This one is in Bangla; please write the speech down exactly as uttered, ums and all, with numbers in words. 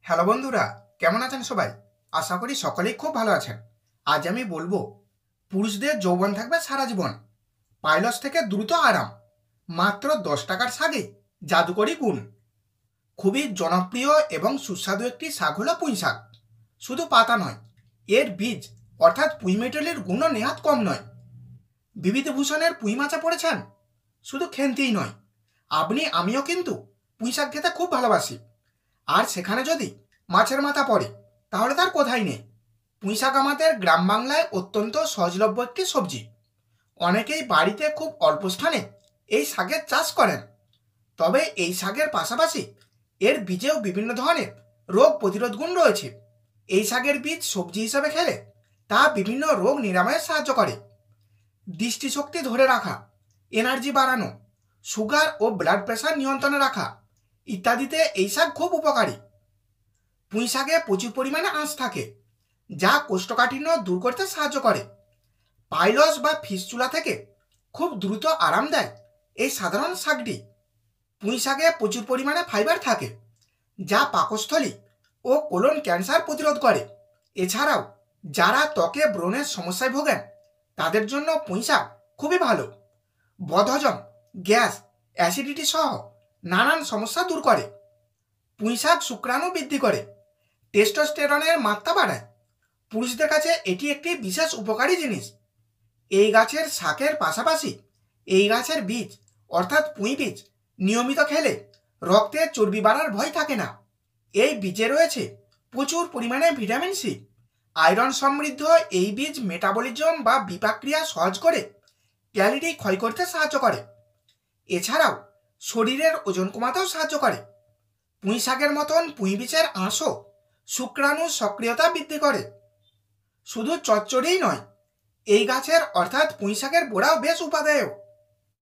হ্যালো বন্ধুরা, কেমন আছেন সবাই? আশা করি সকলেই খুব ভালো আছেন। আজ আমি বলবো পুরুষদের যৌবন থাকবে সারা জীবন, পাইলস থেকে দ্রুত আরাম, মাত্র দশ টাকার শাকে জাদুকরি গুণ। খুবই জনপ্রিয় এবং সুস্বাদু একটি শাক হলো পুঁই শাক। শুধু পাতা নয়, এর বীজ অর্থাৎ পুঁই মেটেলের গুণও নেহাত কম নয়। বিভূতিভূষণের পুঁই মাচা পড়েছেন? শুধু খেনতেই নয়, আপনি আমিও কিন্তু পুঁই শাক খেতে খুব ভালোবাসি। আর সেখানে যদি মাছের মাথা পড়ে তাহলে তার কোথায় নেই। পুঁই শাক আমাদের গ্রাম বাংলায় অত্যন্ত সহজলভ্য একটি সবজি। অনেকেই বাড়িতে খুব অল্প স্থানে এই শাকের চাষ করেন। তবে এই শাকের পাশাপাশি এর বীজেও বিভিন্ন ধরনের রোগ প্রতিরোধ গুণ রয়েছে। এই শাকের বীজ সবজি হিসাবে খেলে তা বিভিন্ন রোগ নিরাময়ে সাহায্য করে। দৃষ্টিশক্তি ধরে রাখা, এনার্জি বাড়ানো, সুগার ও ব্লাড প্রেশার নিয়ন্ত্রণে রাখা ইত্যাদিতে এই শাক খুব উপকারী। পুঁই শাকে প্রচুর পরিমাণে আঁশ থাকে, যা কোষ্ঠকাঠিন্য দূর করতে সাহায্য করে। পাইলস বা ফিস্চুলা থেকে খুব দ্রুত আরাম দেয় এই সাধারণ শাকটি। পুঁই শাকে প্রচুর পরিমাণে ফাইবার থাকে, যা পাকস্থলী ও কোলন ক্যান্সার প্রতিরোধ করে। এছাড়াও যারা ত্বকে ব্রণের সমস্যায় ভোগেন তাদের জন্য পুঁই শাক খুবই ভালো। বদহজম, গ্যাস, অ্যাসিডিটি সহ নানান সমস্যা দূর করে। পুঁই শাক শুক্রাণু বৃদ্ধি করে, টেস্টোস্টেরনের মাত্রা বাড়ায়। পুরুষদের কাছে এটি একটি বিশেষ উপকারী জিনিস। এই গাছের শাকের পাশাপাশি এই গাছের বীজ অর্থাৎ পুঁই বীজ নিয়মিত খেলে রক্তে চর্বি বাড়ার ভয় থাকে না। এই বীজে রয়েছে প্রচুর পরিমাণে ভিটামিন সি। আয়রন সমৃদ্ধ এই বীজ মেটাবলিজম বা বিপাক্রিয়া সহজ করে ক্যালোরি ক্ষয় করতে সাহায্য করে। এছাড়াও শরীরের ওজন কমাতেও সাহায্য করে। পুঁই শাকের মতন পুঁই বীজের আঁশও শুক্রাণুর সক্রিয়তা বৃদ্ধি করে। শুধু চচ্চড়িই নয়, এই গাছের অর্থাৎ পুঁই শাকের গোড়াও বেশ উপাদেয়।